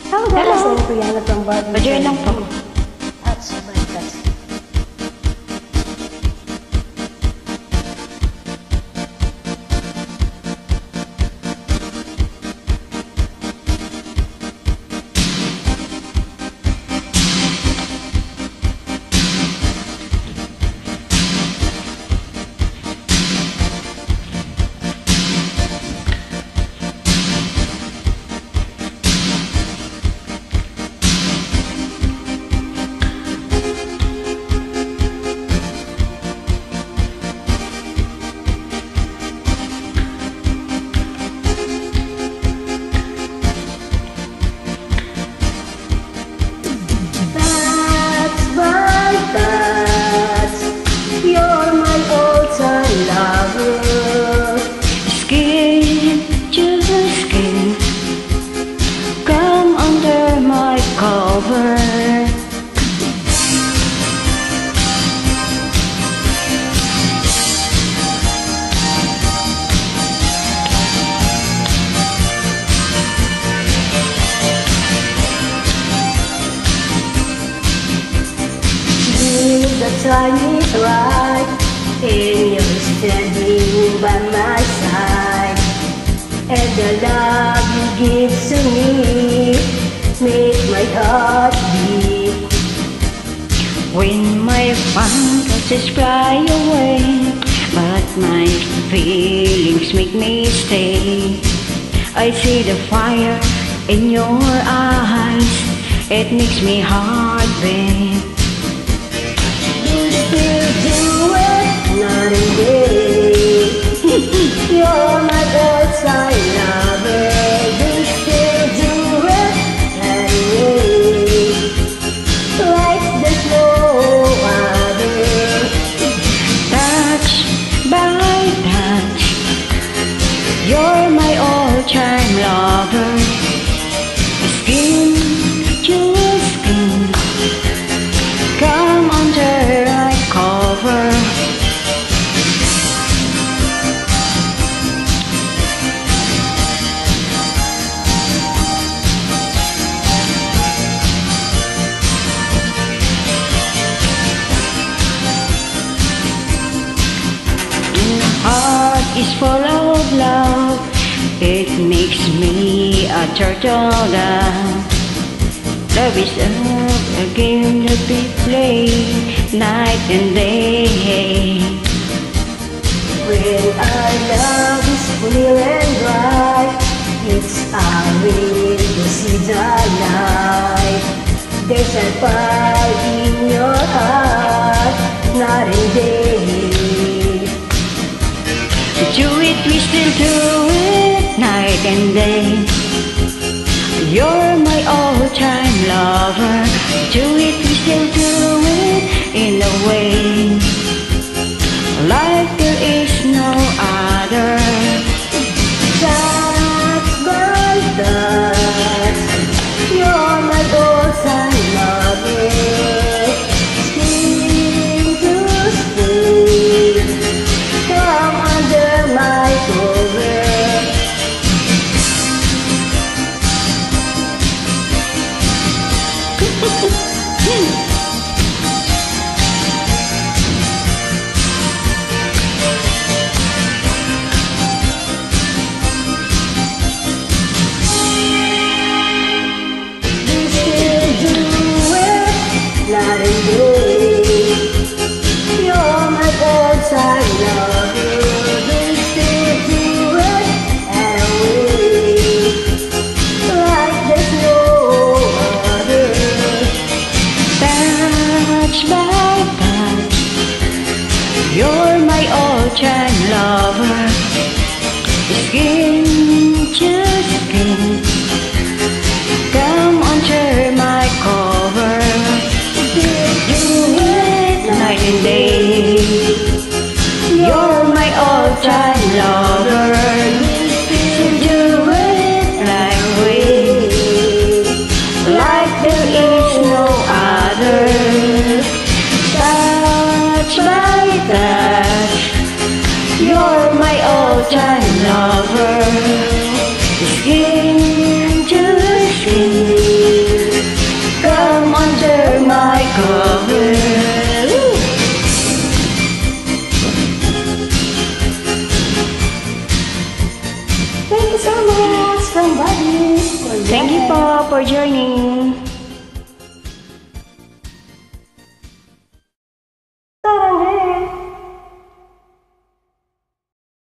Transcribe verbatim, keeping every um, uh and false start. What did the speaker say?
Hello guys, I'm Brianna from Barbie. Pwede lang po. Touch by touch. Cover. The time is right, and you're standing by my side, and the love you give to me make my heart beat. When my fantasies fly away, but my feelings make me stay, I see the fire in your eyes, it makes me heart beat. You still do it night and day. You're my outside lover. You still do it night and day, like there's no other. Touch by touch, you're my all-time lover. Skin to skin, come under my cover. Heart is full of love, it makes me a turtle dove. Love is a game that we play night and day. When our love is clear and bright, it's a way to see the light. There's a fire in your heart, night and day. Do it, we still do it night and day. You're my all-time lover. Do it, we still do it in a way like there is no other. Touch by touch, you're my all-time lover. Skin to skin, come under my cover. Night and day, you're my all-time lover. We still do it away, like there's no other. Touch by touch, you're my all-time lover. Skin to skin, come under my cover. Night and day, you're my all-time lover. You do it like we, like there is no other. Touch by touch, you're my all-time lover. Skin to skin, Thank you so much, somebody. Thank you po for joining.